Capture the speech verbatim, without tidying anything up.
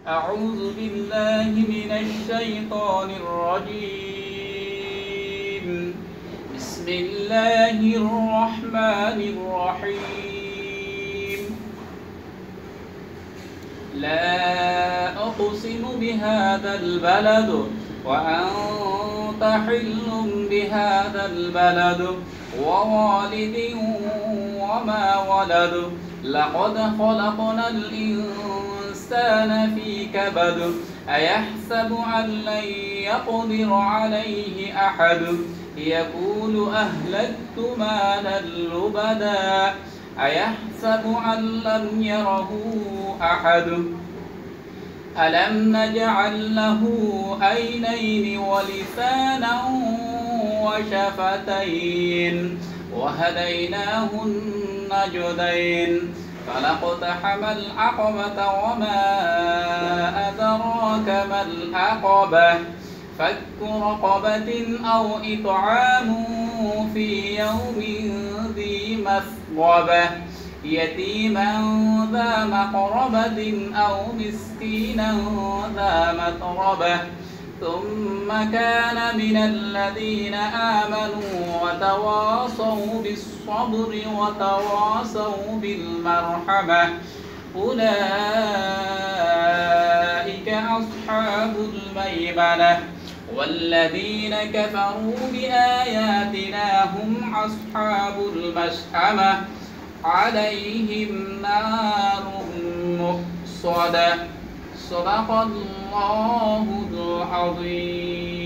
أعوذ بالله من الشيطان الرجيم بسم الله الرحمن الرحيم لا أقسم بهذا البلد وأنت حل بهذا البلد ووالد وما ولد لقد خلقنا الإنسان في كبد أيحسب أن لن يقدر عليه أحد يقول أهلكت مالا لبدا أيحسب أن لم يره أحد ألم نجعل له عينين ولسانا وشفتين وهديناه النجدين فلاقتحم العقبة وما أدراك ما العقبة فك رقبة أو إطعام في يوم ذي مسغبة يتيما ذا مقربة أو مسكينا ذا متربة ثم كان من الذين آمنوا وتواصوا بالصبر وتواصوا بالمرحمة أولئك أصحاب الميمنة والذين كفروا بآياتنا هم أصحاب المشأمة عليهم نار مؤصدة صدق الله العظيم.